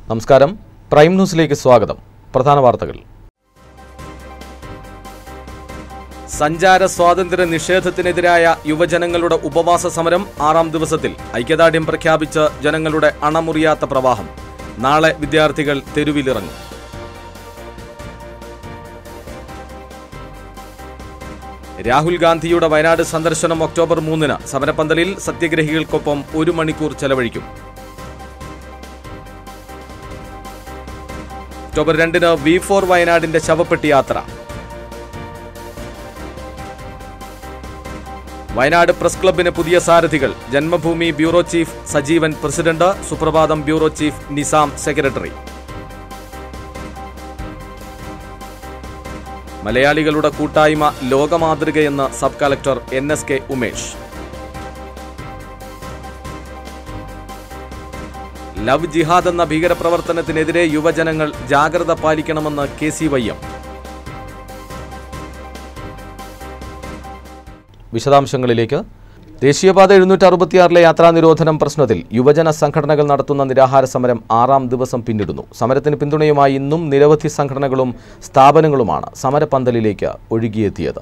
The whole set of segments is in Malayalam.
നമസ്കാരം. പ്രൈം ന്യൂസിലേക്ക് സ്വാഗതം. പ്രധാന വാർത്തകൾ. സഞ്ചാര സ്വാതന്ത്ര്യ നിഷേധത്തിനെതിരായ യുവജനങ്ങളുടെ ഉപവാസ സമരം 6ാം ദിവസത്തിൽ. ഐക്യദാർഢ്യം പ്രഖ്യാപിച്ച് ജനങ്ങളുടെ അണമുറിയാത്ത പ്രവാഹം. നാളെ വിദ്യാർത്ഥികൾ തെരുവിലിറങ്ങും. രാഹുൽ ഗാന്ധിയുടെ വയനാട് സന്ദർശനം ഒക്ടോബർ 3-ന്. സമരപന്തലിൽ സത്യഗ്രഹികൾക്കൊപ്പം 1 മണിക്കൂർ ചെലവഴിക്കും. ഒക്ടോബർ 2-ന് V4 വയനാടിന്റെ ശവപ്പെട്ടി യാത്ര. വയനാട് പ്രസ് ക്ലബിന് പുതിയ സാരഥികൾ. Janmabhumi bureau chief Sajeevan president, Suprabhatham bureau chief Nizam secretary. മലയാളികളുടെ കൂട്ടായ്മ ലോകമാതൃകയെന്ന് sub collector NSK Umesh. Love ജിഹാദ് എന്ന ഭീകരപ്രവർത്തനത്തിനെതിരെ യുവജനങ്ങൾ ജാഗ്രത പാലിക്കണമെന്ന് KCYM. വിശദാംശങ്ങളിലേക്ക്. ദേശീയപാത 766-ലെ യാത്രാ നിരോധനം പ്രശ്നത്തിൽ യുവജന സംഘടനകൾ നടത്തുന്ന നിരാഹാര സമരം 6ാം ദിവസം പിന്നിടുന്നു. സമരത്തിന് പിന്തുണയുമായി ഇന്നും നിരവധി സംഘടനകളും സ്ഥാപനങ്ങളുമാണ് സമരപന്തലിലേക്ക് ഒഴുകിയെത്തിയത്.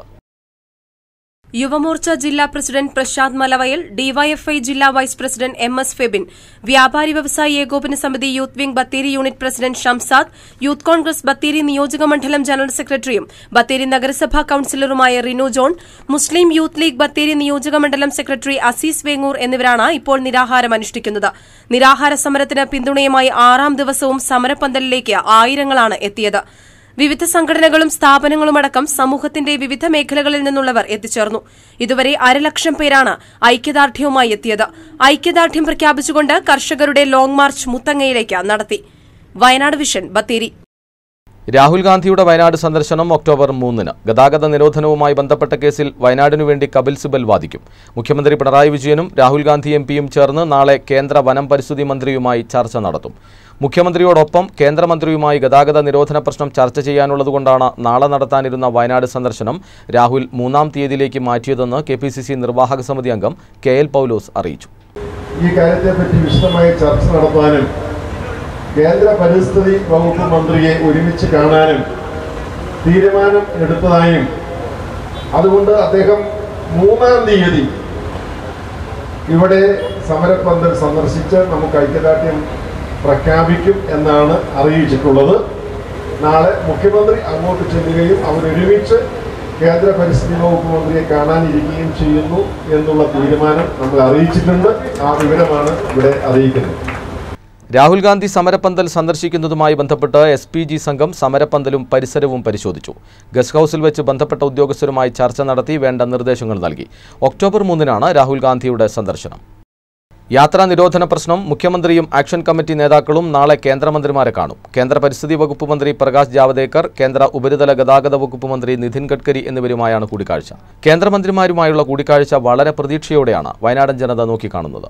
യുവമോർച്ച ജില്ലാ പ്രസിഡന്റ് പ്രശാന്ത് മലവയൽ, DYFI ജില്ലാ വൈസ് പ്രസിഡന്റ് MS ഫെബിൻ, വ്യാപാരി വ്യവസായി ഏകോപന സമിതി youth wing Bathery unit president Shamsad, youth Congress Bathery നിയോജക മണ്ഡലം ജനറൽ സെക്രട്ടറിയും ബത്തേരി നഗരസഭാ കൌൺസിലറുമായ Rinu John, Muslim youth league Bathery നിയോജക മണ്ഡലം സെക്രട്ടറി അസീസ് വേങ്ങൂർ എന്നിവരാണ് ഇപ്പോൾ നിരാഹാരം അനുഷ്ഠിക്കുന്നത്. നിരാഹാര സമരത്തിന് പിന്തുണയുമായി 6ാം ദിവസവും സമരപന്തലിലേക്ക് ആയിരങ്ങളാണ് എത്തിയത്. വിവിധ സംഘടനകളും സ്ഥാപനങ്ങളുമടക്കം സമൂഹത്തിന്റെ വിവിധ മേഖലകളിൽ നിന്നുള്ളവർ എത്തിച്ചേർന്നു. ഇതുവരെ 1,00,000 പേരാണ് ഐക്യദാർഢ്യവുമായി എത്തിയത്. ഐക്യദാർഢ്യം പ്രഖ്യാപിച്ചുകൊണ്ട് കർഷകരുടെ ലോങ് മാർച്ച് മുത്തങ്ങയിലേക്ക് നടത്തി. വയനാട് വിഷൻ ബത്തേരി. രാഹുൽ ഗാന്ധിയുടെ വയനാട് സന്ദർശനം ഒക്ടോബർ 3-ന്. ഗതാഗത നിരോധനവുമായി ബന്ധപ്പെട്ട കേസിൽ വയനാടിനുവേണ്ടി കപിൽ സിബൽ വാദിക്കും. മുഖ്യമന്ത്രി പിണറായി വിജയനും രാഹുൽ ഗാന്ധി MPയും ചേർന്ന് നാളെ കേന്ദ്ര വനം പരിസ്ഥിതി മന്ത്രിയുമായി ചർച്ച നടത്തും. മുഖ്യമന്ത്രിയോടൊപ്പം കേന്ദ്രമന്ത്രിയുമായി ഗതാഗത നിരോധന പ്രശ്നം ചർച്ച ചെയ്യാനുള്ളതുകൊണ്ടാണ് നാളെ നടത്താനിരുന്ന വയനാട് സന്ദർശനം രാഹുൽ 3-ാം തീയതിയിലേക്ക് മാറ്റിയതെന്ന് KPCC നിർവാഹക സമിതി അംഗം KL പൗലോസ് അറിയിച്ചു. ഈ കാര്യത്തെപ്പറ്റി വിശദമായ ചർച്ച നടത്താനും കേന്ദ്ര പരിസ്ഥിതി വകുപ്പ് മന്ത്രിയെ ഒരുമിച്ച് കാണാനും തീരുമാനം എടുത്തതായും അതുകൊണ്ട് അദ്ദേഹം 3-ാം തീയതി ഇവിടെ സമരപന്തൽ സന്ദർശിച്ച് നമുക്ക് ഐക്യദാർഢ്യം പ്രഖ്യാപിക്കും എന്നാണ് അറിയിച്ചിട്ടുള്ളത്. നാളെ മുഖ്യമന്ത്രി അങ്ങോട്ട് ചെല്ലുകയും അവരൊരുമിച്ച് കേന്ദ്ര പരിസ്ഥിതി വകുപ്പ് മന്ത്രിയെ കാണാനിരിക്കുകയും ചെയ്യുന്നു എന്നുള്ള തീരുമാനം നമ്മൾ അറിയിച്ചിട്ടുണ്ട്. ആ വിവരമാണ് ഇവിടെ അറിയിക്കുന്നത്. രാഹുൽ ഗാന്ധി സമരപന്തൽ സന്ദർശിക്കുന്നതുമായി ബന്ധപ്പെട്ട് SPG സംഘം സമരപന്തലും പരിസരവും പരിശോധിച്ചു. ഗസ്റ്റ് ഹൌസിൽ വെച്ച് ബന്ധപ്പെട്ട ഉദ്യോഗസ്ഥരുമായി ചർച്ച നടത്തി വേണ്ട നിർദ്ദേശങ്ങൾ നൽകി. ഒക്ടോബർ 3-നാണ് രാഹുൽ ഗാന്ധിയുടെ സന്ദർശനം. യാത്രാ നിരോധന പ്രശ്നം മുഖ്യമന്ത്രിയും ആക്ഷൻ കമ്മിറ്റി നേതാക്കളും നാളെ കേന്ദ്രമന്ത്രിമാരെ കാണും. കേന്ദ്ര പരിസ്ഥിതി വകുപ്പ് മന്ത്രി പ്രകാശ് ജാവദേക്കർ, കേന്ദ്ര ഉപരിതല ഗതാഗത വകുപ്പ് മന്ത്രി നിതിൻ ഗഡ്കരി എന്നിവരുമായാണ് കൂടിക്കാഴ്ച. കേന്ദ്രമന്ത്രിമാരുമായുള്ള കൂടിക്കാഴ്ച വളരെ പ്രതീക്ഷയോടെയാണ് വയനാടൻ ജനത നോക്കിക്കാണുന്നത്.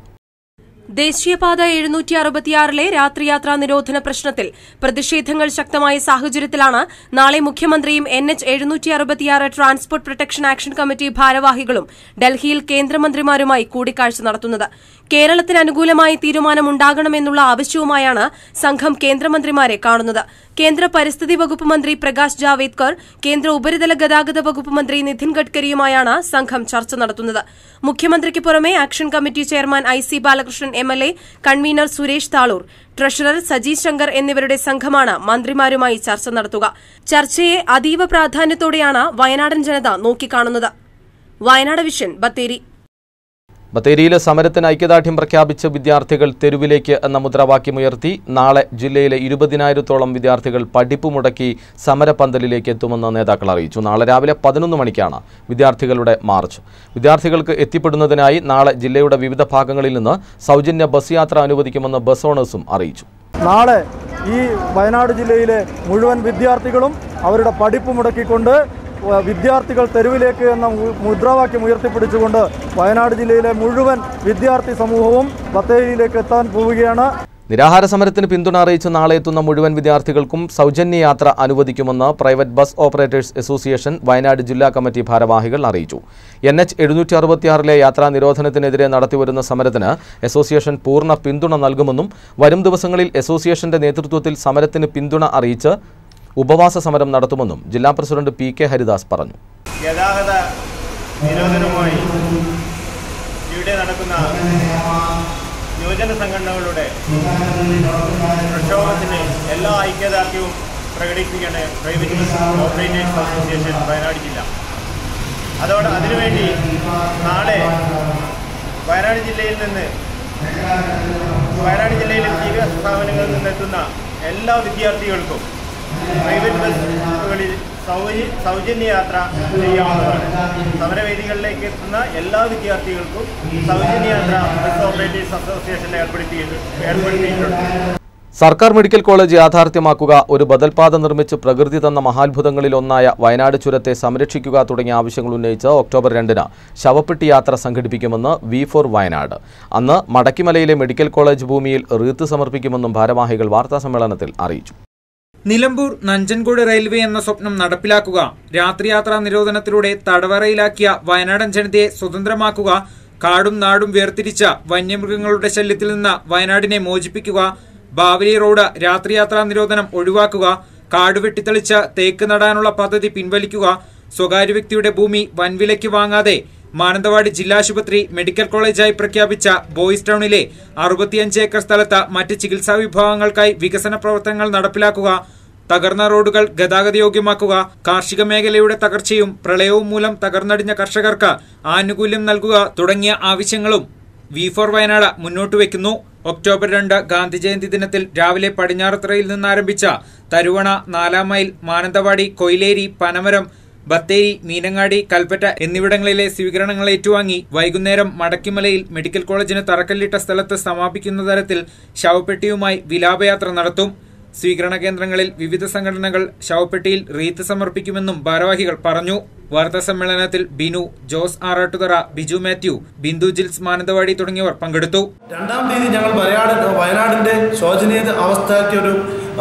ദേശീയപാത 766-ലെ രാത്രിയാത്രാ നിരോധന പ്രശ്നത്തിൽ പ്രതിഷേധങ്ങൾ ശക്തമായ സാഹചര്യത്തിലാണ് നാളെ മുഖ്യമന്ത്രിയും NH 766 transport protection action committee ഭാരവാഹികളും ഡൽഹിയിൽ കേന്ദ്രമന്ത്രിമാരുമായി കൂടിക്കാഴ്ച നടത്തുന്നത്. കേരളത്തിന് അനുകൂലമായി തീരുമാനമുണ്ടാകണമെന്നുള്ള ആവശ്യവുമായാണ് സംഘം കേന്ദ്രമന്ത്രിമാരെ കാണുന്നത്. കേന്ദ്ര പരിസ്ഥിതി വകുപ്പ് മന്ത്രി പ്രകാശ് ജാവദേക്കർ, കേന്ദ്ര ഉപരിതല ഗതാഗത വകുപ്പ് മന്ത്രി നിതിൻ ഗഡ്കരിയുമായാണ് സംഘം ചർച്ച നടത്തുന്നത്. മുഖ്യമന്ത്രിക്ക് പുറമെ action committee chairman IC Balakrishnan MLA, convener Suresh Thalur, treasurer Saji Shankar എന്നിവരുടെ സംഘമാണ് മന്ത്രിമാരുമായി ചർച്ച നടത്തുക. ചർച്ചയെ അതീവ പ്രാധാന്യത്തോടെയാണ് വയനാടൻ ജനത നോക്കിക്കാണുന്നത്. വയനാട് വിഷൻ ബത്തേരി. ബത്തേരിയിലെ സമരത്തിന് ഐക്യദാർഢ്യം പ്രഖ്യാപിച്ച് വിദ്യാർത്ഥികൾ തെരുവിലേക്ക് എന്ന മുദ്രാവാക്യമുയർത്തി. നാളെ ജില്ലയിലെ 20,000-ഓളം വിദ്യാർത്ഥികൾ പഠിപ്പ് മുടക്കി സമരപന്തലിലേക്ക് എത്തുമെന്ന് നേതാക്കൾ അറിയിച്ചു. നാളെ രാവിലെ 11 മണിക്കാണ് വിദ്യാർത്ഥികളുടെ മാർച്ച്. വിദ്യാർത്ഥികൾക്ക് എത്തിപ്പെടുന്നതിനായി നാളെ ജില്ലയുടെ വിവിധ ഭാഗങ്ങളിൽ നിന്ന് സൗജന്യ ബസ് യാത്ര അനുവദിക്കുമെന്ന് ബസ് ഓണേഴ്സും അറിയിച്ചു. നാളെ ഈ വയനാട് ജില്ലയിലെ മുഴുവൻ വിദ്യാർത്ഥികളും അവരുടെ പഠിപ്പ് മുടക്കിക്കൊണ്ട് വിദ്യാർത്ഥികൾ തെരുവിലേക്ക് എന്ന മുദ്രാവാക്യം ഉയർത്തിപ്പിടിച്ചുകൊണ്ട് വയനാട് ജില്ലയിലെ മുഴുവൻ വിദ്യാർത്ഥി സമൂഹവും ബത്തേരിയിലേക്ക് എത്താൻ പോവുകയാണ്. നിരാഹാര സമരത്തിന് പിന്തുണ അറിയിച്ച് നാളെ എത്തുന്ന മുഴുവൻ വിദ്യാർത്ഥികൾക്കും സൗജന്യ യാത്ര അനുവദിക്കുമെന്ന് private bus operators association Wayanad ജില്ലാ കമ്മിറ്റി ഭാരവാഹികൾ അറിയിച്ചു. NH 766 യാത്രാ നിരോധനത്തിനെതിരെ നടത്തിവരുന്ന സമരത്തിന് അസോസിയേഷൻ പൂർണ്ണ പിന്തുണ നൽകുമെന്നും വരും ദിവസങ്ങളിൽ അസോസിയേഷന്റെ നേതൃത്വത്തിൽ സമരത്തിന് പിന്തുണ അറിയിച്ച് ഉപവാസ സമരം നടത്തുമെന്നും ജില്ലാ പ്രസിഡന്റ് PK ഹരിദാസ് പറഞ്ഞു. ഗതാഗത നിരോധനവുമായി ഇവിടെ നടക്കുന്ന യുവജന സംഘടനകളുടെ പ്രക്ഷോഭത്തിന് എല്ലാ ഐക്യദാർഢ്യവും പ്രകടിപ്പിക്കുകയാണ് private bus operators association Wayanad ജില്ല. അതിനുവേണ്ടി നാളെ വയനാട് ജില്ലയിലെ വിദ്യാഭ്യാസ സ്ഥാപനങ്ങളിൽ നിന്നെത്തുന്ന എല്ലാ വിദ്യാർത്ഥികൾക്കും പ്രൈവറ്റ് ബസ്സുകളിൽ സൗജന്യ യാത്ര ചെയ്യാവുന്നതാണ്. സമരവേദികളിലേക്ക് എത്തുന്ന എല്ലാ വിദ്യാർത്ഥികൾക്കും സൗജന്യ യാത്ര ബസ് ഓപ്പറേറ്റേഴ്സ് അസോസിയേഷൻ ഏർപ്പെടുത്തിയിട്ടുണ്ട്. സർക്കാർ മെഡിക്കൽ കോളേജ് യാഥാർത്ഥ്യമാക്കുക, ഒരു ബദൽപാത നിർമ്മിച്ച് പ്രകൃതി തന്ന മഹാത്ഭുതങ്ങളിൽ ഒന്നായ വയനാട് ചുരത്തെ സംരക്ഷിക്കുക തുടങ്ങിയ ആവശ്യങ്ങൾ ഉന്നയിച്ച് ഒക്ടോബർ 2-ന് ശവപ്പെട്ടി യാത്ര സംഘടിപ്പിക്കുമെന്ന് V4 വയനാട്. അന്ന് മടക്കിമലയിലെ മെഡിക്കൽ കോളേജ് ഭൂമിയിൽ റീത്ത് സമർപ്പിക്കുമെന്നും ഭാരവാഹികൾ വാർത്താസമ്മേളനത്തിൽ അറിയിച്ചു. നിലമ്പൂർ നഞ്ചൻകോട് റെയിൽവേ എന്ന സ്വപ്നം നടപ്പിലാക്കുക, രാത്രിയാത്രാ നിരോധനത്തിലൂടെ തടവറയിലാക്കിയ വയനാടൻ ജനതയെ സ്വതന്ത്രമാക്കുക, കാടും നാടും വേർതിരിച്ച വന്യമൃഗങ്ങളുടെ ശല്യത്തിൽ നിന്ന് വയനാടിനെ മോചിപ്പിക്കുക, ബാവലി റോഡ് രാത്രിയാത്രാ നിരോധനം ഒഴിവാക്കുക, കാട് വെട്ടിത്തെളിച്ച് തേക്ക് നടാനുള്ള പദ്ധതി പിൻവലിക്കുക, സ്വകാര്യ വ്യക്തിയുടെ ഭൂമി വൻവിലയ്ക്ക് വാങ്ങാതെ മാനന്തവാടി ജില്ലാശുപത്രി മെഡിക്കൽ കോളേജായി പ്രഖ്യാപിച്ച ബോയ്സ് ടൌണിലെ 65 ഏക്കർ സ്ഥലത്ത് മറ്റ് ചികിത്സാ വിഭാഗങ്ങൾക്കായി വികസന പ്രവർത്തനങ്ങൾ നടപ്പിലാക്കുക, തകർന്ന റോഡുകൾ ഗതാഗതയോഗ്യമാക്കുക, കാർഷിക മേഖലയുടെ തകർച്ചയും പ്രളയവും മൂലം തകർന്നടിഞ്ഞ കർഷകർക്ക് ആനുകൂല്യം നൽകുക തുടങ്ങിയ ആവശ്യങ്ങളും V4 വയനാട് മുന്നോട്ടുവെക്കുന്നു. ഒക്ടോബർ 2 ഗാന്ധി ജയന്തി ദിനത്തിൽ രാവിലെ പടിഞ്ഞാറത്തറയിൽ നിന്നാരംഭിച്ച തരുവണ, 4 മൈൽ, മാനന്തവാടി, കൊയിലേരി, പനമരം, ബത്തേരി, മീനങ്ങാടി, കൽപ്പറ്റ എന്നിവിടങ്ങളിലെ സ്വീകരണങ്ങൾ ഏറ്റുവാങ്ങി വൈകുന്നേരം മടക്കിമലയിൽ മെഡിക്കൽ കോളേജിന് തറക്കല്ലിട്ട സ്ഥലത്ത് സമാപിക്കുന്ന തരത്തിൽ ശവപ്പെട്ടിയുമായി വിലാപയാത്ര നടത്തും. സ്വീകരണ കേന്ദ്രങ്ങളിൽ വിവിധ സംഘടനകൾ ശവപ്പെട്ടിയിൽ റീത്ത് സമർപ്പിക്കുമെന്നും ഭാരവാഹികൾ പറഞ്ഞു. വാർത്താ സമ്മേളനത്തിൽ ബിനു, ജോസ് ആറാട്ടുതറ, ബിജു മാത്യു, ബിന്ദു ജിൽസ് മാനന്തവാടി തുടങ്ങിയവർ പങ്കെടുത്തു. 2-ാം തീയതി ഞങ്ങൾ വയനാടിന്റെ ശോചനീയ അവസ്ഥയ്ക്ക് ഒരു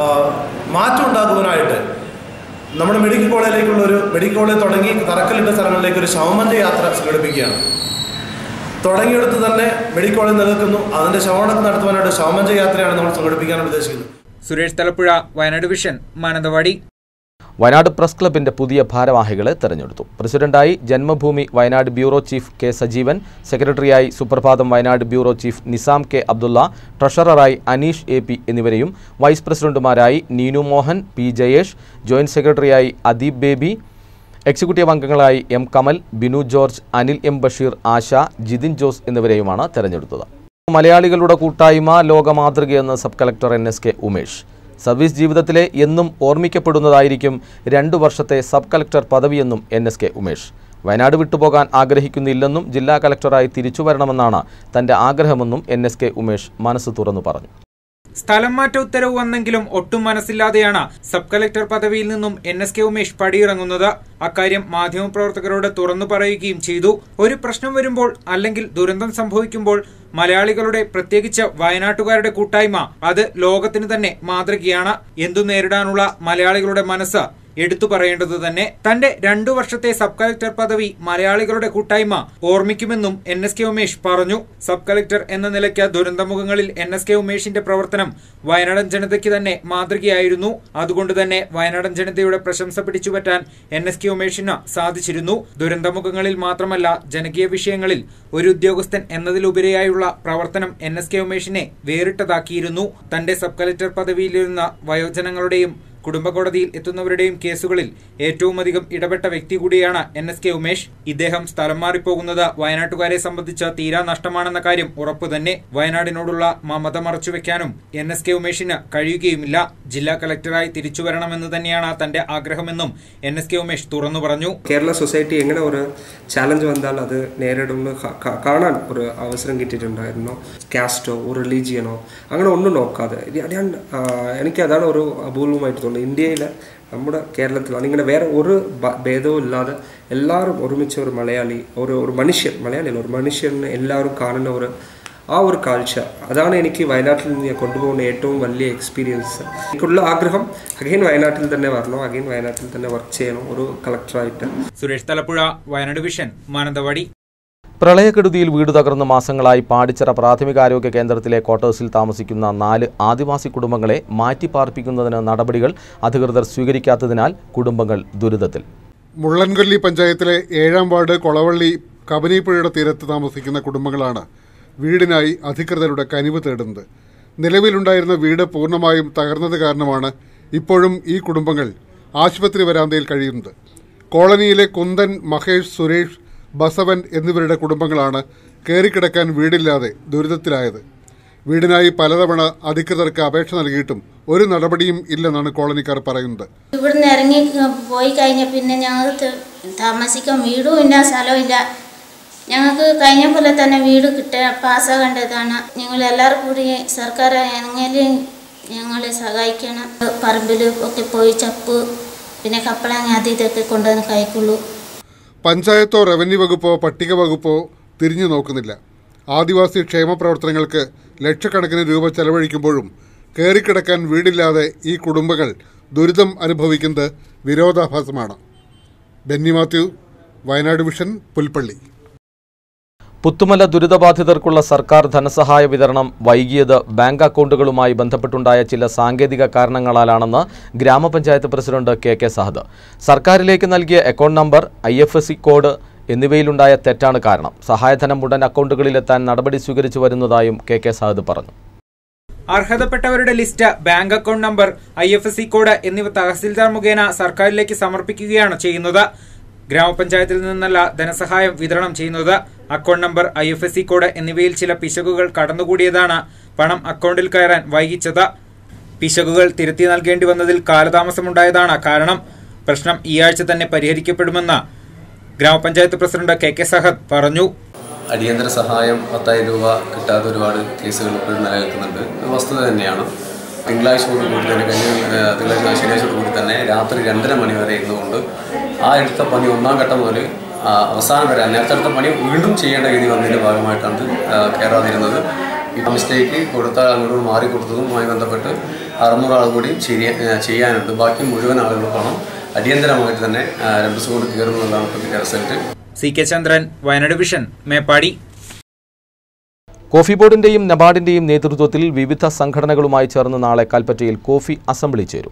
മാറ്റം ഉണ്ടാക്കുവാനായിട്ട് നമ്മുടെ മെഡിക്കൽ കോളേജിലേക്കുള്ള ഒരു മെഡിക്കൽ കോളേജ് തുടങ്ങി തറക്കല്ലിട്ട സ്ഥലങ്ങളിലേക്ക് ഒരു ശവമഞ്ച യാത്ര സംഘടിപ്പിക്കുകയാണ്. തുടങ്ങിയെടുത്ത് തന്നെ മെഡിക്കൽ കോളേജ് നിലനിൽക്കുന്നു. അതിന്റെ ശവമടക്കം നടത്തുവാനായിട്ട് ശവമഞ്ച യാത്രയാണ് നമ്മൾ സംഘടിപ്പിക്കാൻ ഉദ്ദേശിക്കുന്നത്. സുരേഷ് തലപ്പുഴ, വയനാട് വിഷൻ, മാനന്തവാടി. വയനാട് പ്രസ് ക്ലബിന്റെ പുതിയ ഭാരവാഹികളെ തെരഞ്ഞെടുത്തു. പ്രസിഡന്റായി Janmabhumi Wayanad bureau chief K Sajeevan, സെക്രട്ടറിയായി Suprabhatham Wayanad bureau chief Nizam K Abdulla, ട്രഷററായി അനീഷ് AP എന്നിവരെയും വൈസ് പ്രസിഡന്റുമാരായി നീനു മോഹൻ, P ജയേഷ്, ജോയിന്റ് സെക്രട്ടറിയായി അദീബ് ബേബി, എക്സിക്യൂട്ടീവ് അംഗങ്ങളായി M കമൽ, ബിനു ജോർജ്, അനിൽ M ബഷീർ, ആശ, ജിതിൻ ജോസ് എന്നിവരെയുമാണ് തെരഞ്ഞെടുത്തത്. മലയാളികളുടെ കൂട്ടായ്മ ലോകമാതൃകയെന്ന് sub collector NSK Umesh. Service ജീവിതത്തിലെ എന്നും ഓർമ്മിക്കപ്പെടുന്നതായിരിക്കും 2 വർഷത്തെ സബ് കളക്ടർ പദവിയെന്നും NSK ഉമേഷ്. വയനാട് വിട്ടുപോകാൻ ആഗ്രഹിക്കുന്നില്ലെന്നും ജില്ലാ കളക്ടറായി തിരിച്ചുവരണമെന്നാണ് തന്റെ ആഗ്രഹമെന്നും NSK ഉമേഷ് മനസ്സ് തുറന്നു പറഞ്ഞു. സ്ഥലം മാറ്റ ഉത്തരവ് വന്നെങ്കിലും ഒട്ടും മനസ്സില്ലാതെയാണ് സബ് കളക്ടർ പദവിയിൽ നിന്നും NSK ഉമേഷ് പടിയിറങ്ങുന്നത്. അക്കാര്യം മാധ്യമപ്രവർത്തകരോട് തുറന്നു പറയുകയും ചെയ്തു. ഒരു പ്രശ്നം വരുമ്പോൾ അല്ലെങ്കിൽ ദുരന്തം സംഭവിക്കുമ്പോൾ മലയാളികളുടെ, പ്രത്യേകിച്ച് വയനാട്ടുകാരുടെ കൂട്ടായ്മ അത് ലോകത്തിന് തന്നെ മാതൃകയാണ്. എന്തു നേരിടാനുള്ള മലയാളികളുടെ മനസ്സ് എടുത്തു പറയേണ്ടത് തന്നെ. തന്റെ 2 വർഷത്തെ സബ് കളക്ടർ പദവി മലയാളികളുടെ കൂട്ടായ്മ ഓർമ്മിക്കുമെന്നും NSK ഉമേഷ് പറഞ്ഞു. സബ് കളക്ടർ എന്ന നിലയ്ക്ക് ദുരന്തമുഖങ്ങളിൽ NSK ഉമേഷിന്റെ പ്രവർത്തനം വയനാടൻ ജനതയ്ക്ക് തന്നെ മാതൃകയായിരുന്നു. അതുകൊണ്ട് തന്നെ വയനാടൻ ജനതയുടെ പ്രശംസ പിടിച്ചുപറ്റാൻ NSK ഉമേഷിന് സാധിച്ചിരുന്നു. ദുരന്തമുഖങ്ങളിൽ മാത്രമല്ല, ജനകീയ വിഷയങ്ങളിൽ ഒരു ഉദ്യോഗസ്ഥൻ എന്നതിലുപരിയായുള്ള പ്രവർത്തനം NSK ഉമേഷിനെ വേറിട്ടതാക്കിയിരുന്നു. തന്റെ സബ് കളക്ടർ പദവിയിലിരുന്ന വയോജനങ്ങളുടെയും കുടുംബ കോടതിയിൽ എത്തുന്നവരുടെയും കേസുകളിൽ ഏറ്റവും അധികം ഇടപെട്ട വ്യക്തി കൂടിയാണ് NSK ഉമേഷ്. ഇദ്ദേഹം സ്ഥലം മാറിപ്പോകുന്നത് വയനാട്ടുകാരെ സംബന്ധിച്ച് തീരാ നഷ്ടമാണെന്ന കാര്യം ഉറപ്പു തന്നെ. വയനാടിനോടുള്ള മമത മറച്ചുവെക്കാനും NSK ഉമേഷിന് കഴിയുകയുമില്ല. ജില്ലാ കളക്ടറായി തിരിച്ചുവരണമെന്ന് തന്നെയാണ് തന്റെ ആഗ്രഹമെന്നും NSK ഉമേഷ് തുറന്നു പറഞ്ഞു. കേരള സൊസൈറ്റി എങ്ങനെ ഒരു ചാലഞ്ച് വന്നാൽ അത് നേരിടുന്ന കാണാൻ ഒരു അവസരം കിട്ടിയിട്ടുണ്ടായിരുന്നു. കാസ്റ്റോ റിലീജിയനോ അങ്ങനെ ഒന്നും നോക്കാതെ എനിക്ക് അതാണ് ഒരു അപൂർവമായിട്ട് തോന്നുന്നത്. ഇന്ത്യയിൽ, നമ്മുടെ കേരളത്തിൽ ഇങ്ങനെ വേറെ ഒരു ഭേദവും ഇല്ലാതെ എല്ലാവരും ഒരുമിച്ച് ഒരു മലയാളി, ഒരു മനുഷ്യൻ, മലയാളിയല്ല, ഒരു മനുഷ്യനെ എല്ലാവരും കാണുന്ന ഒരു ആ ഒരു കാഴ്ച അതാണ് എനിക്ക് വയനാട്ടിൽ നിന്ന് കൊണ്ടുപോകുന്ന ഏറ്റവും വലിയ എക്സ്പീരിയൻസ്. എനിക്കുള്ള ആഗ്രഹം അഗൈൻ വയനാട്ടിൽ തന്നെ വരണം, അഗൈൻ വയനാട്ടിൽ തന്നെ വർക്ക് ചെയ്യണം ഒരു കളക്ടറായിട്ട്. സുരേഷ് തലപ്പുഴ, വയനാട് വിഷൻ, മാനന്തവാടി. പ്രളയക്കെടുതിയിൽ വീട് തകർന്ന് മാസങ്ങളായി പാടിച്ചിറ പ്രാഥമികാരോഗ്യ കേന്ദ്രത്തിലെ ക്വാർട്ടേഴ്സിൽ താമസിക്കുന്ന 4 ആദിവാസി കുടുംബങ്ങളെ മാറ്റിപ്പാർപ്പിക്കുന്നതിന് നടപടികൾ അധികൃതർ സ്വീകരിക്കാത്തതിനാൽ കുടുംബങ്ങൾ ദുരിതത്തിൽ. മുള്ളൻകൊല്ലി പഞ്ചായത്തിലെ 7-ാം വാർഡ് കൊളവള്ളി കബനിപ്പുഴയുടെ തീരത്ത് താമസിക്കുന്ന കുടുംബങ്ങളാണ് വീടിനായി അധികൃതരുടെ കനിവ് തേടുന്നത്. നിലവിലുണ്ടായിരുന്ന വീട് പൂർണ്ണമായും തകർന്നത് കാരണമാണ് ഇപ്പോഴും ഈ കുടുംബങ്ങൾ ആശുപത്രി വരാന്തയിൽ കഴിയുന്നത്. കോളനിയിലെ കുന്ദൻ, മഹേഷ്, സുരേഷ്, ബസവൻ എന്നിവരുടെ കുടുംബങ്ങളാണ് കയറിക്കിടക്കാൻ വീടില്ലാതെ ദുരിതത്തിലായത്. വീടിനായി പലതവണ അധികൃതർക്ക് അപേക്ഷ നൽകിയിട്ടും ഒരു നടപടിയും ഇല്ലെന്നാണ് കോളനിക്കാർ പറയുന്നത്. ഇവിടുന്ന് ഇറങ്ങി പോയി കഴിഞ്ഞ പിന്നെ ഞങ്ങൾക്ക് താമസിക്കാൻ വീടും ഇല്ല, സ്ഥലവും ഇല്ല. ഞങ്ങൾക്ക് കഴിഞ്ഞ പോലെ തന്നെ വീട് പാസ്സാകേണ്ടതാണ്. ഞങ്ങൾ എല്ലാവരും കൂടി സർക്കാർ എങ്ങനെയും ഞങ്ങളെ സഹായിക്കണം. പറമ്പിൽ ഒക്കെ പോയി ചപ്പ് പിന്നെ കപ്പളങ്ങ അത് ഇതൊക്കെ കൊണ്ടുവന്ന് കഴിക്കുള്ളൂ. പഞ്ചായത്തോ റവന്യൂ വകുപ്പോ പട്ടിക വകുപ്പോ തിരിഞ്ഞു നോക്കുന്നില്ല. ആദിവാസി ക്ഷേമ പ്രവർത്തനങ്ങൾക്ക് ലക്ഷക്കണക്കിന് രൂപ ചെലവഴിക്കുമ്പോഴും കയറിക്കിടക്കാൻ വീടില്ലാതെ ഈ കുടുംബങ്ങൾ ദുരിതം അനുഭവിക്കുന്നത് വിരോധാഭാസമാണ്. ബെന്നി മാത്യു, വയനാട് വിഷൻ, പുൽപ്പള്ളി. പുത്തുമല ദുരിതബാധിതർക്കുള്ള സർക്കാർ ധനസഹായ വിതരണം വൈകിയത് ബാങ്ക് അക്കൗണ്ടുകളുമായി ബന്ധപ്പെട്ടുണ്ടായ ചില സാങ്കേതിക കാരണങ്ങളാലാണെന്ന് ഗ്രാമപഞ്ചായത്ത് പ്രസിഡന്റ് കെ സഹദ്. സർക്കാരിലേക്ക് നൽകിയ അക്കൗണ്ട് നമ്പർ, IFSC കോഡ് എന്നിവയിലുണ്ടായ തെറ്റാണ് കാരണം. സഹായധനം ഉടൻ അക്കൗണ്ടുകളിലെത്താൻ നടപടി സ്വീകരിച്ചു വരുന്നതായും കെ സഹദ് പറഞ്ഞു. അർഹതപ്പെട്ടവരുടെ list, bank account number, IFSC code എന്നിവ തഹസിൽദാർ മുഖേന സർക്കാരിലേക്ക് സമർപ്പിക്കുകയാണ് ചെയ്യുന്നത്. ഗ്രാമപഞ്ചായത്തിൽ നിന്നല്ല ധനസഹായം വിതരണം ചെയ്യുന്നത്. അക്കൗണ്ട് നമ്പർ, IFSC കോഡ് എന്നിവയിൽ ചില പിശകുകൾ കടന്നുകൂടിയതാണ് പണം അക്കൗണ്ടിൽ കയറാൻ വൈകിച്ചത്. പിശകുകൾ തിരുത്തി നൽകേണ്ടി വന്നതിൽ കാലതാമസമുണ്ടായതാണ് കാരണം. പ്രശ്നം ഈ ആഴ്ച തന്നെ പരിഹരിക്കപ്പെടുമെന്ന് ഗ്രാമപഞ്ചായത്ത് പ്രസിഡന്റ് കെ സഹദ് പറഞ്ഞു. അടിയന്തര സഹായം 10,000 രൂപ കിട്ടാത്ത ഒരുപാട് കേസുകൾ ഇപ്പോഴും നിലനിൽക്കുന്നുണ്ട്. വസ്തുത തന്നെയാണ്. തിങ്കളാഴ്ചയോടുകൂടി തന്നെ ശനിയാഴ്ചയോടുകൂടി തന്നെ രാത്രി 2:30 മണി വരെ ഇരുന്നുകൊണ്ട് ആ എടുത്ത പണി 1-ാം ഘട്ടം മുതൽ അവസാനം വരെ നേരത്തെ എടുത്ത പണി വീണ്ടും ചെയ്യേണ്ട രീതി വന്നതിൻ്റെ ഭാഗമായിട്ടാണ് കയറാതിരുന്നത്. ഈ മിസ്റ്റേക്ക് കൊടുത്താൽ അങ്ങോട്ട് മാറിക്കൊടുത്തതുമായി ബന്ധപ്പെട്ട് 600 ആൾ കൂടി ചെയ്യാനുണ്ട്. ബാക്കി മുഴുവൻ ആളുകൾ പണം അടിയന്തരമായിട്ട് തന്നെ 2 ദിവസം കൊണ്ട് കയറുന്നതാണ് ഇപ്പോൾ result. CK Chandran, Wayanad vision, Meppadi. Coffee ബോർഡിന്റെയും നബാർഡിന്റെയും നേതൃത്വത്തിൽ വിവിധ സംഘടനകളുമായി ചേർന്ന് നാളെ കൽപ്പറ്റയിൽ കോഫി അസംബ്ലി ചേരും.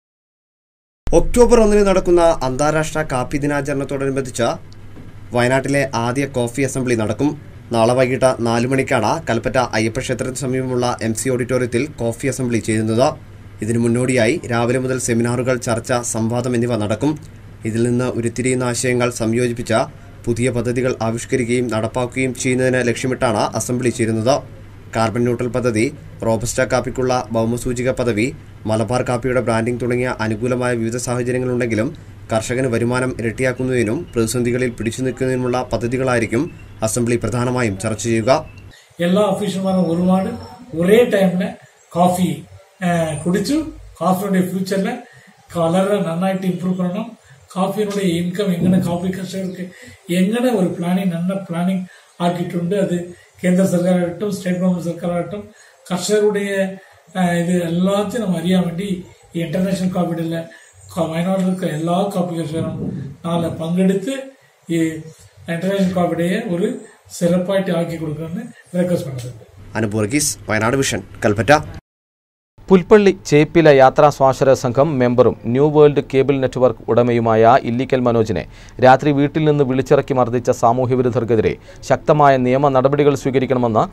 ഒക്ടോബർ 1 നടക്കുന്ന അന്താരാഷ്ട്ര കാപ്പി ദിനാചരണത്തോടനുബന്ധിച്ച് വയനാട്ടിലെ ആദ്യ കോഫി അസംബ്ലി നടക്കും. നാളെ വൈകിട്ട് 4 മണിക്കാണ് കൽപ്പറ്റ അയ്യപ്പ ക്ഷേത്രത്തിന് സമീപമുള്ള MC ഓഡിറ്റോറിയത്തിൽ കോഫി അസംബ്ലി ചെയ്യുന്നത്. ഇതിനു മുന്നോടിയായി രാവിലെ മുതൽ സെമിനാറുകൾ, ചർച്ച, സംവാദം എന്നിവ നടക്കും. ഇതിൽ നിന്ന് ഉരുത്തിരിയുന്ന ആശയങ്ങൾ സംയോജിപ്പിച്ച പുതിയ പദ്ധതികൾ ആവിഷ്കരിക്കുകയും നടപ്പാക്കുകയും ചെയ്യുന്നതിന് ലക്ഷ്യമിട്ടാണ് അസംബ്ലി ചേരുന്നത്. കാർബൺ ന്യൂട്രൽ പദ്ധതി, റോബസ്റ്റ കാപ്പിക്കുള്ള ഭൗമസൂചിക പദവി, മലബാർ കാപ്പിയുടെ ബ്രാൻഡിംഗ് തുടങ്ങിയ അനുകൂലമായ വിവിധ സാഹചര്യങ്ങളുണ്ടെങ്കിലും കർഷകന് വരുമാനം ഇരട്ടിയാക്കുന്നതിനും പ്രതിസന്ധികളിൽ പിടിച്ചു നിൽക്കുന്നതിനുമുള്ള പദ്ധതികളായിരിക്കും അസംബ്ലി പ്രധാനമായും ചർച്ച ചെയ്യുക. എല്ലാ ഓഫീസർമാരും ഒരുപാട് ഒരേ ടൈമിൽ കോഫി കുടിച്ചു. കോഫിയുടെ ഫ്യൂച്ചറിൽ വളരെ നന്നായിട്ട് ഇംപ്രൂവ് ചെയ്യണം. കാഫിയുടെ ഇൻകം എങ്ങനെ കാഫി കർഷകർക്ക് എങ്ങനെ ഒരു നല്ല പ്ലാനിങ് ആക്കിയിട്ടുണ്ട്. അത് കേന്ദ്ര സർക്കാരായിട്ടും സ്റ്റേറ്റ് ഗവൺമെന്റ് സർക്കാരായിട്ടും കർഷകരുടെ ഇത് എല്ലാത്തിനും അറിയാൻ വേണ്ടി ഈ ഇന്റർനാഷണൽ കാപ്പി ഡേയിലെ വയനാട്ടിലെ എല്ലാ കാപ്പി കർഷകരും നാളെ പങ്കെടുത്ത് ഈ ഇന്റർനാഷണൽ കാപ്പി ഡേയെ ഒരു സിറപ്പായിട്ട് ആക്കി കൊടുക്കുമെന്ന് റിക്വസ്റ്റ് பண்ணுறது. അനുപൂർഗീസ്, വയനാട് വിഷൻ, കൽപ്പറ്റ. പുൽപ്പള്ളി ചേപ്പില യാത്രാ സ്വാശ്രയ സംഘം മെമ്പറും ന്യൂ വേൾഡ് കേബിൾ നെറ്റ്വർക്ക് ഉടമയുമായ ഇല്ലിക്കൽ മനോജിനെ രാത്രി വീട്ടിൽ നിന്ന് വിളിച്ചിറക്കി മർദ്ദിച്ച സാമൂഹ്യവിരുദ്ധർക്കെതിരെ ശക്തമായ നിയമ നടപടികൾ സ്വീകരിക്കണമെന്ന്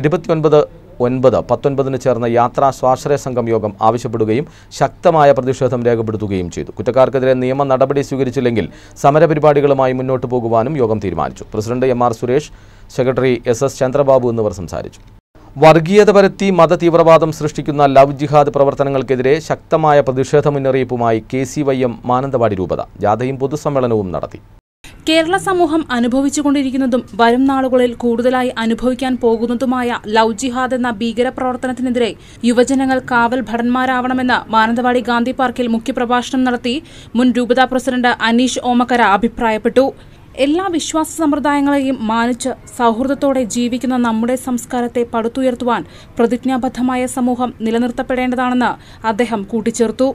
29/9/19 ചേർന്ന യാത്രാ സ്വാശ്രയ സംഘം യോഗം ആവശ്യപ്പെടുകയും ശക്തമായ പ്രതിഷേധം രേഖപ്പെടുത്തുകയും ചെയ്തു. കുറ്റക്കാർക്കെതിരെ നിയമ നടപടി സ്വീകരിച്ചില്ലെങ്കിൽ സമരപരിപാടികളുമായി മുന്നോട്ടു പോകുവാനും യോഗം തീരുമാനിച്ചു. President MR Suresh, secretary SS Chandrababu എന്നിവർ സംസാരിച്ചു. വർഗീയത പരത്തി മതതീവ്രവാദം സൃഷ്ടിക്കുന്ന ലവ് ജിഹാദ് പ്രവർത്തനങ്ങൾക്കെതിരെ ശക്തമായ പ്രതിഷേധ മുന്നറിയിപ്പുമായി KCYM മാനന്തവാടി രൂപത ജാഥയും പൊതുസമ്മേളനവും നടത്തി. കേരള സമൂഹം അനുഭവിച്ചുകൊണ്ടിരിക്കുന്നതും വരും നാളുകളിൽ കൂടുതലായി അനുഭവിക്കാൻ പോകുന്നതുമായ ലവ് ജിഹാദ് എന്ന ഭീകരപ്രവർത്തനത്തിനെതിരെ യുവജനങ്ങൾ കാവൽ ഭടന്മാരാവണമെന്ന് മാനന്തവാടി ഗാന്ധി പാർക്കിൽ മുഖ്യപ്രഭാഷണം നടത്തി മുൻ രൂപതാ പ്രസിഡന്റ് അനീഷ് ഓമക്കര അഭിപ്രായപ്പെട്ടു. എല്ലാ വിശ്വാസ സമ്പ്രദായങ്ങളെയും മാനിച്ച് സൗഹൃദത്തോടെ ജീവിക്കുന്ന നമ്മുടെ സംസ്കാരത്തെ പടുത്തുയർത്തുവാൻ പ്രതിജ്ഞാബദ്ധമായ സമൂഹം നിലനിർത്തപ്പെടേണ്ടതാണെന്ന് അദ്ദേഹം കൂട്ടിച്ചേർത്തു.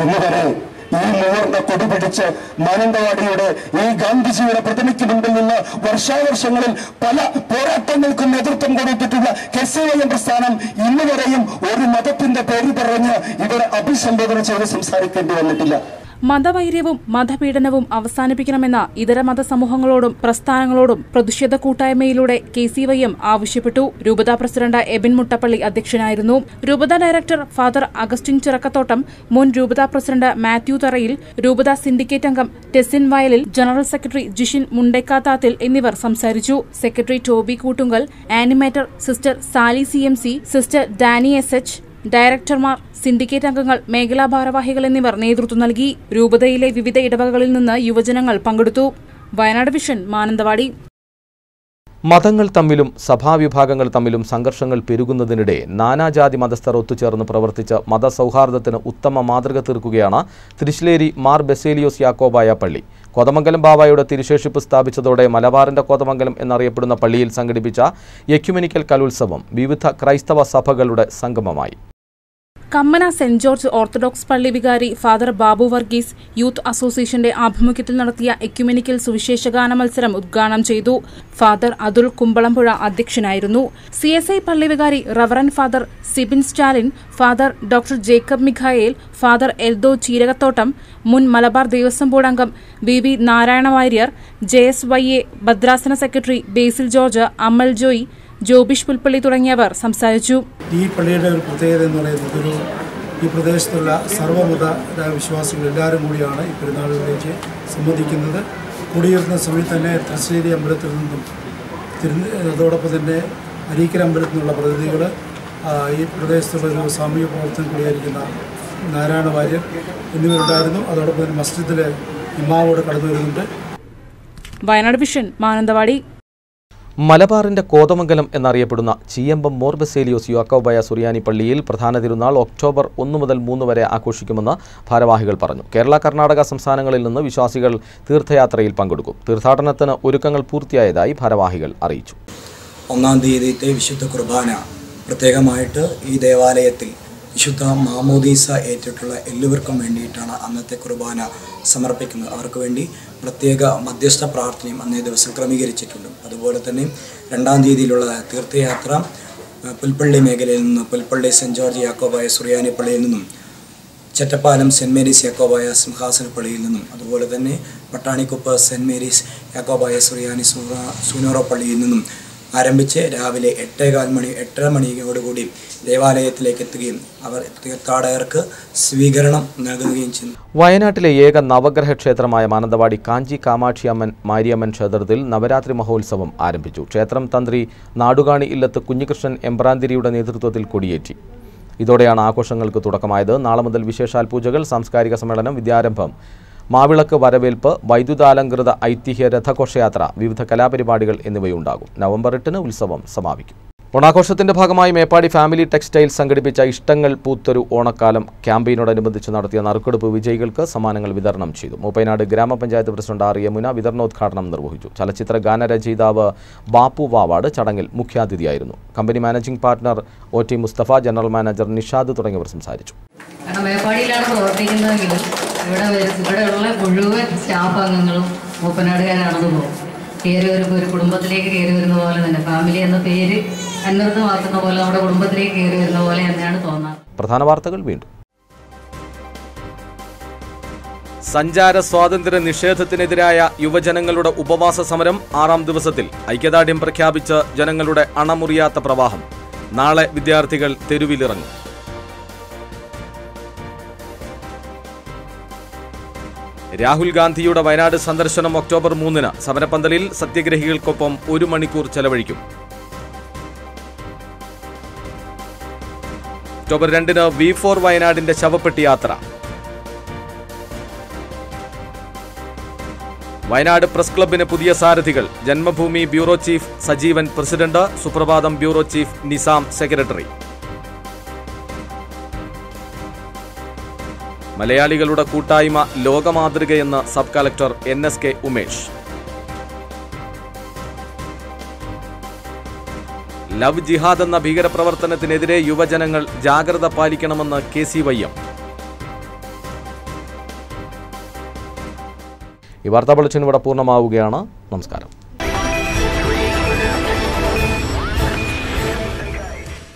ഈ മൂവർണ്ണ കൊടി പിടിച്ച് മാനന്തവാടിയുടെ ഈ ഗാന്ധിജിയുടെ പ്രതിമയ്ക്ക് മുമ്പിൽ നിന്ന് വർഷാവർഷങ്ങളിൽ പല പോരാട്ടങ്ങൾക്കും നേതൃത്വം കൊടുത്തിട്ടുള്ള KCIM പ്രസ്ഥാനം ഇന്നുവരെയും ഒരു മതത്തിന്റെ പേര് പറഞ്ഞ് ഇവിടെ അഭിസംബോധന ചെയ്ത് സംസാരിക്കേണ്ടി വന്നിട്ടില്ല. മതവൈര്യവും മതപീഡനവും അവസാനിപ്പിക്കണമെന്ന ഇതര മതസമൂഹങ്ങളോടും പ്രസ്ഥാനങ്ങളോടും പ്രതിഷേധ കൂട്ടായ്മയിലൂടെ KCIM ആവശ്യപ്പെട്ടു. രൂപതാ പ്രസിഡന്റ് എബിൻ മുട്ടപ്പള്ളി അധ്യക്ഷനായിരുന്നു. രൂപതാ ഡയറക്ടർ ഫാദർ അഗസ്റ്റിൻ ചിറക്കത്തോട്ടം, മുൻ രൂപതാ പ്രസിഡന്റ് മാത്യു തറയിൽ, രൂപതാ സിൻഡിക്കേറ്റ് അംഗം ടെസിൻ വയലിൽ, ജനറൽ സെക്രട്ടറി ജിഷിൻ മുണ്ടേക്കാത്താത്തിൽ എന്നിവർ സംസാരിച്ചു. Secretary Toby Koottunkal, animator sister Sali CMC, sister Dani SH, ഡയറക്ടർമാർ, സിൻഡിക്കേറ്റ് അംഗങ്ങൾ, മേഖലാ ഭാരവാഹികൾ എന്നിവർ നേതൃത്വം നൽകി. രൂപതയിലെ വിവിധ ഇടവകകളിൽ നിന്ന് യുവജനങ്ങൾ പങ്കെടുത്തു. വയനാട് വിഷൻ, മാനന്തവാടി. മതങ്ങൾ തമ്മിലും സഭാവിഭാഗങ്ങൾ തമ്മിലും സംഘർഷങ്ങൾ പെരുകുന്നതിനിടെ നാനാജാതി മതസ്ഥർ ഒത്തുചേർന്ന് പ്രവർത്തിച്ച് മതസൗഹാർദ്ദത്തിന് ഉത്തമ മാതൃക തീർക്കുകയാണ് തൃശ്ശിലേരി മാർ ബസേലിയോസ് യാക്കോബായ പള്ളി. കോതമംഗലം ബാവായുടെ തിരുശേഷിപ്പ് സ്ഥാപിച്ചതോടെ മലബാറിന്റെ കോതമംഗലം എന്നറിയപ്പെടുന്ന പള്ളിയിൽ സംഘടിപ്പിച്ച എക്യുമെനിക്കൽ കലോത്സവം വിവിധ ക്രൈസ്തവ സഭകളുടെ സംഗമമായി. കമ്മന സെന്റ് ജോർജ് ഓർത്തഡോക്സ് പള്ളി വികാരി ഫാദർ ബാബു വർഗീസ് യൂത്ത് അസോസിയേഷന്റെ ആഭിമുഖ്യത്തിൽ നടത്തിയ എക്യുമെനിക്കൽ സുവിശേഷഗാന മത്സരം ഉദ്ഘാടനം ചെയ്തു. ഫാദർ അതുൽ കുമ്പളംപുഴ അധ്യക്ഷനായിരുന്നു. CSI പള്ളി വികാരി reverend father Sibin Stalin, father doctor Jacob Mikhael, father Eldho Cheerakathottam, മുൻ മലബാർ ദേവസ്വം ബോർഡ് അംഗം BB നാരായണ വാര്യർ, JSYA ഭദ്രാസന സെക്രട്ടറി ബേസിൽ ജോർജ്, അമൽ ജോയ്, ജോബിഷ് പുൽപ്പള്ളി തുടങ്ങിയവർ സംസാരിച്ചു. ഈ പള്ളിയുടെ ഒരു പ്രത്യേകത എന്ന് പറയുന്നത് ഈ പ്രദേശത്തുള്ള സർവ്വമത വിശ്വാസികൾ എല്ലാവരും കൂടിയാണ് ഈ പെരുന്നാളുകളിലേക്ക് സംബന്ധിക്കുന്നത്. കൂടിയിരുന്ന സമയത്ത് തന്നെ തൃശ്ശേരി അമ്പലത്തിൽ നിന്നും അതോടൊപ്പം തന്നെ അരീക്കൽ അമ്പലത്തിൽ നിന്നുള്ള പ്രതിനിധികൾ, ഈ പ്രദേശത്തുള്ള ഒരു സാമൂഹിക പ്രവർത്തനം കൂടിയായിരിക്കുന്ന നാരായണ വാര്യർ എന്നിവരുണ്ടായിരുന്നു. അതോടൊപ്പം തന്നെ മസ്ജിദിലെ ഇമാമോട് കടന്നു വരുന്നുണ്ട്. വയനാട് വിഷൻ, മാനന്തവാടി. മലബാറിന്റെ കോതമംഗലം എന്നറിയപ്പെടുന്ന ചീയമ്പം മോർ ബസേലിയോസ് യാക്കോബായ സുറിയാനി പള്ളിയിൽ പ്രധാന തിരുനാൾ ഒക്ടോബർ 1 മുതൽ 3 വരെ ആഘോഷിക്കുമെന്ന് ഭാരവാഹികൾ പറഞ്ഞു. കേരള, കർണാടക സംസ്ഥാനങ്ങളിൽ നിന്ന് വിശ്വാസികൾ തീർത്ഥയാത്രയിൽ പങ്കെടുക്കും. തീർത്ഥാടനത്തിന് ഒരുക്കങ്ങൾ പൂർത്തിയായതായി ഭാരവാഹികൾ അറിയിച്ചു. 1-ാം തീയതിയിലത്തെ വിശുദ്ധ കുർബാന പ്രത്യേകമായിട്ട് ഈ ദേവാലയത്തിൽ വിശുദ്ധ മാമോദീസ ഏറ്റിട്ടുള്ള എല്ലാവർക്കും വേണ്ടിയിട്ടാണ് അന്നത്തെ കുർബാന സമർപ്പിക്കുന്നത്. അവർക്ക് വേണ്ടി പ്രത്യേക മധ്യസ്ഥ പ്രാർത്ഥനയും അന്നേ ദിവസം ക്രമീകരിച്ചിട്ടുണ്ട്. അതുപോലെ തന്നെ 2-ാം തീയതിയിലുള്ള തീർത്ഥയാത്ര പുൽപ്പള്ളി മേഖലയിൽ നിന്ന് പുൽപ്പള്ളി സെൻറ്റ് ജോർജ് യാക്കോബായ സുറിയാനി പള്ളിയിൽ നിന്നും, ചെറ്റപ്പാലം സെൻറ്റ് മേരീസ് യാക്കോബായ സിംഹാസന പള്ളിയിൽ നിന്നും, അതുപോലെ തന്നെ പട്ടാണിക്കുപ്പ് സെൻറ്റ് മേരീസ് യാക്കോബായ സുറിയാനി സൂനോറോ പള്ളിയിൽ നിന്നും ആരംഭിച്ച് രാവിലെ 8:15 മണിയോടുകൂടി ദേവാലയത്തിലേക്ക് എത്തുകയും അവർ തീർത്ഥാടകർക്ക് സ്വീകരണം നൽകുകയും ചെയ്തു. വയനാട്ടിലെ ഏക നവഗ്രഹ ക്ഷേത്രമായ മാനന്തവാടി കാഞ്ചി കാമാക്ഷി അമ്മൻ മാരിയമ്മൻ ക്ഷേത്രത്തിൽ നവരാത്രി മഹോത്സവം ആരംഭിച്ചു. ക്ഷേത്രം തന്ത്രി നാടുകാണി ഇല്ലത്ത് കുഞ്ഞികൃഷ്ണൻ എമ്പ്രാന്തിരിയുടെ നേതൃത്വത്തിൽ കൊടിയേറ്റി. ഇതോടെയാണ് ആഘോഷങ്ങൾക്ക് തുടക്കമായത്. നാളെ മുതൽ വിശേഷാൽ പൂജകൾ, സാംസ്കാരിക സമ്മേളനം, വിദ്യാരംഭം, മാവിളക്ക് വരവേൽപ്പ്, വൈദ്യുതാലങ്കൃത ഐതിഹ്യ രഥഘോഷയാത്ര, വിവിധ കലാപരിപാടികൾ എന്നിവയുണ്ടാകും. നവംബർ 8 ഉത്സവം സമാപിക്കും. ഓണാഘോഷത്തിന്റെ ഭാഗമായി മേപ്പാടി ഫാമിലി ടെക്സ്റ്റൈൽസ് സംഘടിപ്പിച്ച ഇഷ്ടങ്ങൾ പൂത്തൊരു ഓണക്കാലം ക്യാമ്പയിനോടനുബന്ധിച്ച് നടത്തിയ നറുക്കെടുപ്പ് വിജയികൾക്ക് സമ്മാനങ്ങൾ വിതരണം ചെയ്തു. മൂപ്പൈനാട് ഗ്രാമപഞ്ചായത്ത് പ്രസിഡന്റ് R. യമുന വിതരണോദ്ഘാടനം നിർവഹിച്ചു. ചലച്ചിത്ര ഗാനരചയിതാവ് ബാപ്പു വാവാട് ചടങ്ങിൽ മുഖ്യാതിഥിയായിരുന്നു. Company managing partner OT Musthafa, general manager Nishad തുടങ്ങിയവർ സംസാരിച്ചു. മേപ്പാടിയിലാണ് പ്രവർത്തിക്കുന്നതെങ്കിലും ഇവിടെയുള്ള മുഴുവൻ സ്റ്റാഫ് അംഗങ്ങളും മൂപ്പനാടുകാരാണെന്ന് പോകും. കയറി വരുമ്പോൾ ഒരു കുടുംബത്തിലേക്ക് കയറി വരുന്ന പോലെ തന്നെ, ഫാമിലി എന്ന പേര് അന്വർത്ഥമാക്കുന്ന പോലെ നമ്മുടെ കുടുംബത്തിലേക്ക് കയറി വരുന്ന പോലെ തന്നെയാണ് തോന്നാറ്. പ്രധാന വാർത്തകൾ വീണ്ടും. സഞ്ചാര സ്വാതന്ത്ര്യ നിഷേധത്തിനെതിരായ യുവജനങ്ങളുടെ ഉപവാസ സമരം 6-ാം ദിവസത്തിൽ. ഐക്യദാർഢ്യം പ്രഖ്യാപിച്ച് ജനങ്ങളുടെ അണമുറിയാത്ത പ്രവാഹം. നാളെ വിദ്യാർത്ഥികൾ തെരുവിലിറങ്ങും. രാഹുൽ ഗാന്ധിയുടെ വയനാട് സന്ദർശനം ഒക്ടോബർ 3-ന്. സമരപന്തലിൽ സത്യഗ്രഹികൾക്കൊപ്പം 1 മണിക്കൂർ ചെലവഴിക്കും. ഒക്ടോബർ 2-ന് V4 വയനാടിന്റെ ശവപ്പെട്ടി യാത്ര. വയനാട് പ്രസ് ക്ലബിന് പുതിയ സാരഥികൾ. Janmabhumi bureau chief Sajeevan president, Suprabhatham bureau chief Nizam secretary. മലയാളികളുടെ കൂട്ടായ്മ ലോകമാതൃകയെന്ന് sub collector NSK Umesh. Love ജിഹാദ് എന്ന ഭീകരപ്രവർത്തനത്തിനെതിരെ യുവജനങ്ങൾ ജാഗ്രത പാലിക്കണമെന്ന് KCYM. ഈ വാർത്താ ബുള്ളറ്റിൻ ഇവിടെ പൂർണ്ണമാവുകയാണ്. നമസ്കാരം.